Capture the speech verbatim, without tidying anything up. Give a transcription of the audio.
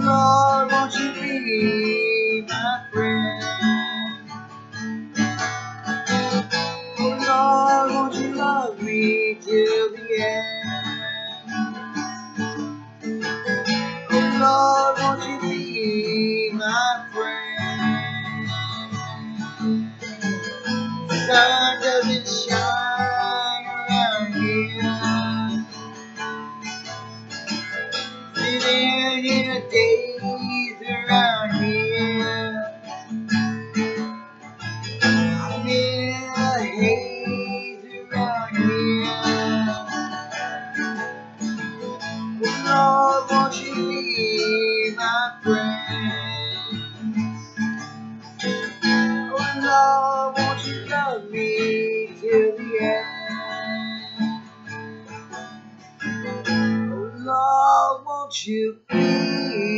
Lord, won't you be my friend? Oh Lord, won't you love me till the end? Oh Lord, won't you be my friend? The sun doesn't shine around here. Living in a daze around here. I'm in a haze around here. Oh Lord, won't you be my friend? Oh Lord, won't you love me till the end? Oh Lord, won't you be